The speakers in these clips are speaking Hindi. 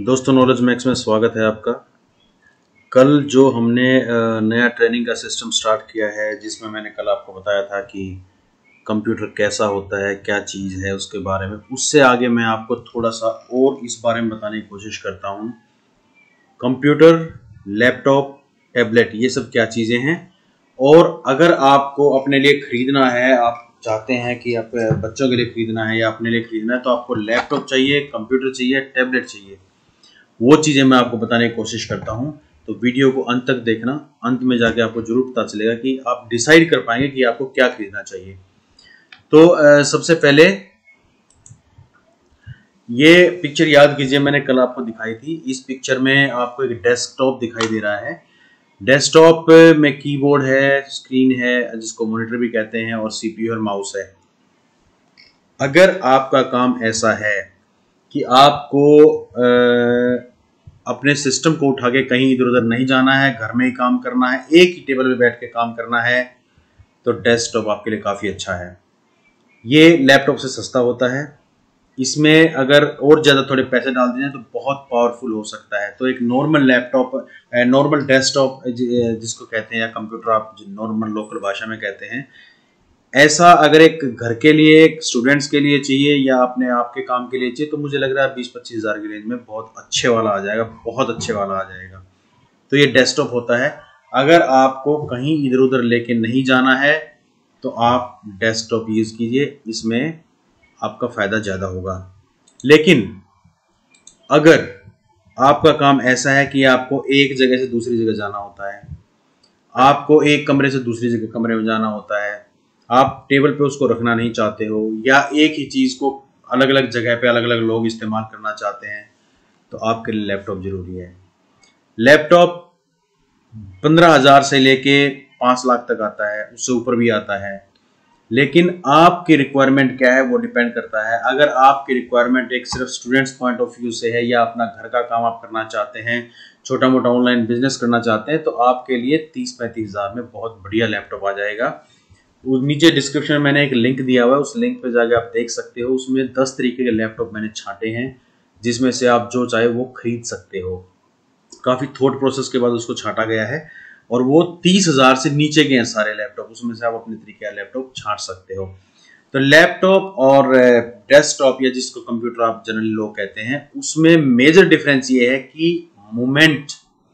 दोस्तों, नॉलेज मैक्स में स्वागत है आपका। कल जो हमने नया ट्रेनिंग का सिस्टम स्टार्ट किया है, जिसमें मैंने कल आपको बताया था कि कंप्यूटर कैसा होता है, क्या चीज़ है उसके बारे में, उससे आगे मैं आपको थोड़ा सा और इस बारे में बताने की कोशिश करता हूँ। कंप्यूटर, लैपटॉप, टैबलेट, ये सब क्या चीज़ें हैं, और अगर आपको अपने लिए ख़रीदना है, आप चाहते हैं कि आप बच्चों के लिए ख़रीदना है या अपने लिए ख़रीदना है, तो आपको लैपटॉप चाहिए, कंप्यूटर चाहिए, टैबलेट चाहिए। वो चीज़ें मैं आपको बताने की कोशिश करता हूँ, तो वीडियो को अंत तक देखना। अंत में जाके आपको जरूर पता चलेगा कि आप डिसाइड कर पाएंगे कि आपको क्या खरीदना चाहिए। तो सबसे पहले ये पिक्चर याद कीजिए, मैंने कल आपको दिखाई थी। इस पिक्चर में आपको एक डेस्कटॉप दिखाई दे रहा है। डेस्कटॉप में कीबोर्ड है, स्क्रीन है जिसको मॉनिटर भी कहते हैं, और सीपीयू और माउस है। अगर आपका काम ऐसा है कि आपको अपने सिस्टम को उठा के कहीं इधर उधर नहीं जाना है, घर में ही काम करना है, एक ही टेबल पे बैठ के काम करना है, तो डेस्कटॉप आपके लिए काफ़ी अच्छा है। ये लैपटॉप से सस्ता होता है। इसमें अगर और ज़्यादा थोड़े पैसे डाल दें तो बहुत पावरफुल हो सकता है। तो एक नॉर्मल लैपटॉप, नॉर्मल डेस्कटॉप जिसको कहते हैं, या कंप्यूटर आप नॉर्मल लोकल भाषा में कहते हैं, ऐसा अगर एक घर के लिए, एक स्टूडेंट्स के लिए चाहिए या अपने आपके काम के लिए चाहिए, तो मुझे लग रहा है 20-25 हज़ार की रेंज में बहुत अच्छे वाला आ जाएगा, बहुत अच्छे वाला आ जाएगा। तो ये डेस्कटॉप होता है। अगर आपको कहीं इधर उधर लेके नहीं जाना है तो आप डेस्कटॉप यूज़ कीजिए, इसमें आपका फ़ायदा ज़्यादा होगा। लेकिन अगर आपका काम ऐसा है कि आपको एक जगह से दूसरी जगह जाना होता है, आपको एक कमरे से दूसरी जगह कमरे में जाना होता है, आप टेबल पे उसको रखना नहीं चाहते हो, या एक ही चीज़ को अलग अलग जगह पे अलग अलग लोग इस्तेमाल करना चाहते हैं, तो आपके लिए लैपटॉप ज़रूरी है। लैपटॉप 15,000 से लेके 5 लाख तक आता है, उससे ऊपर भी आता है। लेकिन आपकी रिक्वायरमेंट क्या है वो डिपेंड करता है। अगर आपकी रिक्वायरमेंट एक सिर्फ स्टूडेंट्स पॉइंट ऑफ व्यू से है, या अपना घर का काम आप करना चाहते हैं, छोटा मोटा ऑनलाइन बिजनेस करना चाहते हैं, तो आपके लिए 30-35 हज़ार में बहुत बढ़िया लैपटॉप आ जाएगा। नीचे डिस्क्रिप्शन में मैंने एक लिंक दिया हुआ है, उस लिंक पे जाके आप देख सकते हो। उसमें 10 तरीके के लैपटॉप मैंने छांटे हैं, जिसमें से आप जो चाहे वो खरीद सकते हो। काफ़ी थॉट प्रोसेस के बाद उसको छांटा गया है, और वो 30,000 से नीचे के हैं सारे लैपटॉप। उसमें से आप अपने तरीके का लैपटॉप छांट सकते हो। तो लैपटॉप और डेस्कटॉप, या जिसको कंप्यूटर आप जनरली लोग कहते हैं, उसमें मेजर डिफरेंस ये है कि मूवमेंट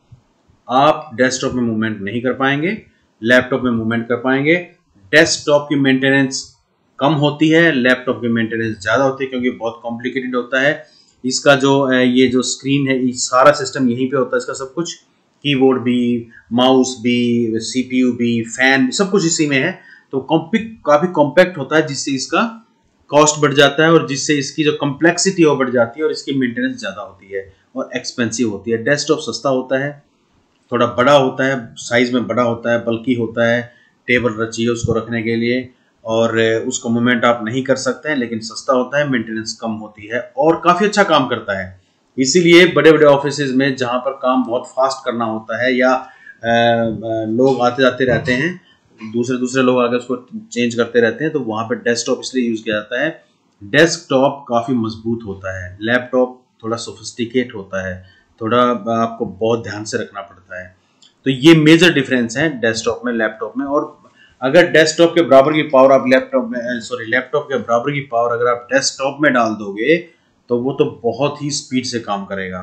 आप डेस्कटॉप में मूवमेंट नहीं कर पाएंगे, लैपटॉप में मूवमेंट कर पाएंगे। डेस्कटॉप की मेंटेनेंस कम होती है, लैपटॉप की मेंटेनेंस ज़्यादा होती है, क्योंकि बहुत कॉम्प्लिकेटेड होता है। इसका जो ये जो स्क्रीन है, सारा सिस्टम यहीं पे होता है, इसका सब कुछ, कीबोर्ड भी, माउस भी, सीपीयू भी, फैन, सब कुछ इसी में है। तो काफ़ी कॉम्पैक्ट होता है, जिससे इसका कॉस्ट बढ़ जाता है, और जिससे इसकी जो कॉम्प्लेक्सिटी वो बढ़ जाती है, और इसकी मेंटेनेंस ज़्यादा होती है और एक्सपेंसिव होती है। डेस्कटॉप सस्ता होता है, थोड़ा बड़ा होता है, साइज में बड़ा होता है, बल्कि होता है, टेबल रखिए उसको रखने के लिए, और उसको मूवमेंट आप नहीं कर सकते हैं, लेकिन सस्ता होता है, मेंटेनेंस कम होती है, और काफ़ी अच्छा काम करता है। इसीलिए बड़े बड़े ऑफिसेज में, जहाँ पर काम बहुत फास्ट करना होता है, या लोग आते जाते रहते हैं, दूसरे लोग आकर उसको चेंज करते रहते हैं, तो वहाँ पर डेस्कटॉप इसलिए यूज़ किया जाता है। डेस्कटॉप काफ़ी मजबूत होता है, लैपटॉप थोड़ा सोफिस्टिकेट होता है, थोड़ा आपको बहुत ध्यान से रखना पड़ता है। तो ये मेजर डिफरेंस है डेस्कटॉप में, लैपटॉप में। और अगर डेस्कटॉप के बराबर की पावर आप लैपटॉप के बराबर की पावर अगर आप डेस्कटॉप में डाल दोगे, तो वो तो बहुत ही स्पीड से काम करेगा।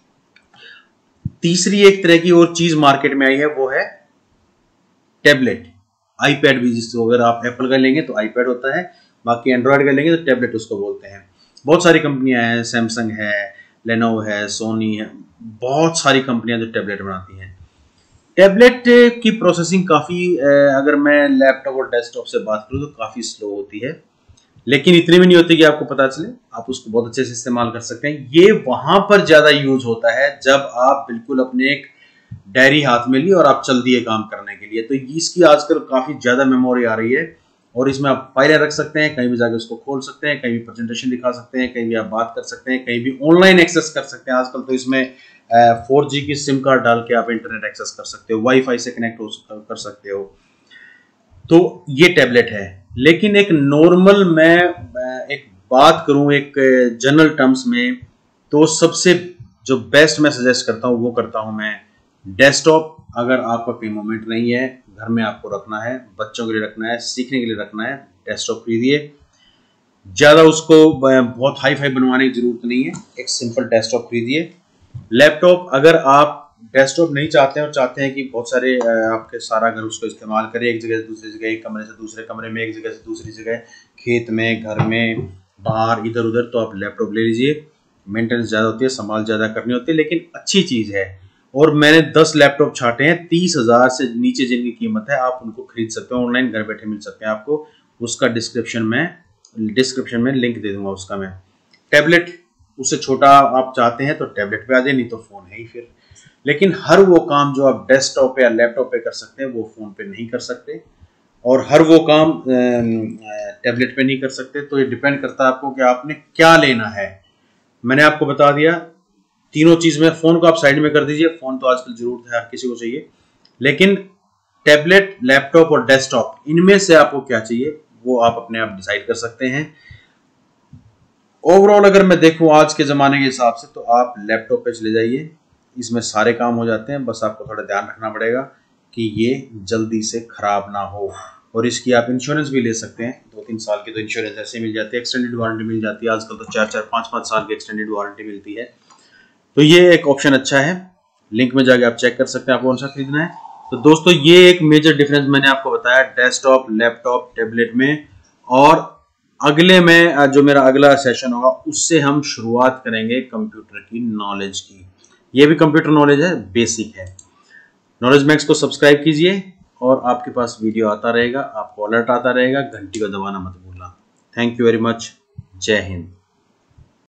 तीसरी एक तरह की और चीज मार्केट में आई है, वो है टैबलेट, आईपैड भी, जिसको अगर आप एप्पल का लेंगे तो आईपैड होता है, बाकी एंड्रॉयड का लेंगे तो टैबलेट उसको बोलते हैं। बहुत सारी कंपनियां हैं, सैमसंग है, लेनोवो है, सोनी है, बहुत सारी कंपनियां जो टैबलेट बनाती हैं। टैबलेट की प्रोसेसिंग काफ़ी, अगर मैं लैपटॉप और डेस्कटॉप से बात करूँ तो काफ़ी स्लो होती है, लेकिन इतनी भी नहीं होती कि आपको पता चले। आप उसको बहुत अच्छे से इस्तेमाल कर सकते हैं। ये वहां पर ज़्यादा यूज होता है जब आप बिल्कुल अपने एक डायरी हाथ में लिए और आप चल दिए काम करने के लिए। तो इसकी आजकल काफ़ी ज़्यादा मेमोरी आ रही है, और इसमें आप फाइलें रख सकते हैं, कहीं भी जाकर उसको खोल सकते हैं, कहीं भी प्रेजेंटेशन दिखा सकते हैं, कहीं भी आप बात कर सकते हैं, कहीं भी ऑनलाइन एक्सेस कर सकते हैं। आजकल तो इसमें 4G की सिम कार्ड डाल के आप इंटरनेट एक्सेस कर सकते हो, वाईफाई से कनेक्ट कर सकते हो। तो ये टैबलेट है। लेकिन एक नॉर्मल, मैं एक बात करूं एक जनरल टर्म्स में, तो सबसे जो बेस्ट मैं सजेस्ट करता हूँ वो करता हूँ मैं डेस्कटॉप। अगर आपका कोई मोमेंट नहीं है, घर में आपको रखना है, बच्चों के लिए रखना है, सीखने के लिए रखना है, डेस्कटॉप खरीदिए। ज़्यादा उसको बहुत हाई फाई बनवाने की जरूरत नहीं है, एक सिंपल डेस्कटॉप खरीदिए। लैपटॉप अगर आप डेस्कटॉप नहीं चाहते हैं और चाहते हैं कि बहुत सारे आपके सारा घर उसको इस्तेमाल करें, एक जगह से दूसरी जगह, एक कमरे से दूसरे कमरे में, एक जगह से दूसरी जगह, खेत में, घर में, बाहर, इधर उधर, तो आप लैपटॉप ले लीजिए। मेंटेनेंस ज़्यादा होती है, संभाल ज़्यादा करनी होती है, लेकिन अच्छी चीज़ है। और मैंने 10 लैपटॉप छाटे हैं 30,000 से नीचे जिनकी कीमत है, आप उनको खरीद सकते हो, ऑनलाइन घर बैठे मिल सकते हैं आपको। उसका डिस्क्रिप्शन में लिंक दे दूंगा उसका मैं। टैबलेट उससे छोटा आप चाहते हैं तो टैबलेट पे आ जाए, नहीं तो फ़ोन है ही फिर। लेकिन हर वो काम जो आप डेस्कटॉप पे या लैपटॉप पे कर सकते हैं वो फ़ोन पे नहीं कर सकते, और हर वो काम टैबलेट पे नहीं कर सकते। तो ये डिपेंड करता है आपको कि आपने क्या लेना है। मैंने आपको बता दिया तीनों चीज़ में। फ़ोन को आप साइड में कर दीजिए, फ़ोन तो आजकल ज़रूरत है, हर किसी को चाहिए। लेकिन टैबलेट, लैपटॉप और डेस्कटॉप, इनमें से आपको क्या चाहिए वो आप अपने आप डिसाइड कर सकते हैं। ओवरऑल अगर मैं देखूं आज के ज़माने के हिसाब से, तो आप लैपटॉप पे चले जाइए, इसमें सारे काम हो जाते हैं। बस आपको थोड़ा ध्यान रखना पड़ेगा कि ये जल्दी से ख़राब ना हो। और इसकी आप इंश्योरेंस भी ले सकते हैं, 2-3 साल की तो इंश्योरेंस ऐसे मिल जाती है, एक्सटेंडेड वारंटी मिल जाती है। आजकल तो 4-4, 5-5 साल की एक्सटेंडेड वारंटी मिलती है। तो ये एक ऑप्शन अच्छा है, लिंक में जाके आप चेक कर सकते हैं आपको कौन सा खरीदना है। तो दोस्तों ये एक मेजर डिफरेंस मैंने आपको बताया डेस्कटॉप, लैपटॉप, टैबलेट में। और अगले में जो मेरा अगला सेशन होगा उससे हम शुरुआत करेंगे कंप्यूटर की नॉलेज की। ये भी कंप्यूटर नॉलेज है, बेसिक है। नॉलेज मैक्स को सब्सक्राइब कीजिए और आपके पास वीडियो आता रहेगा, आपको अलर्ट आता रहेगा। घंटी को दबाना मत भूलना। Thank you very much. जय हिंद।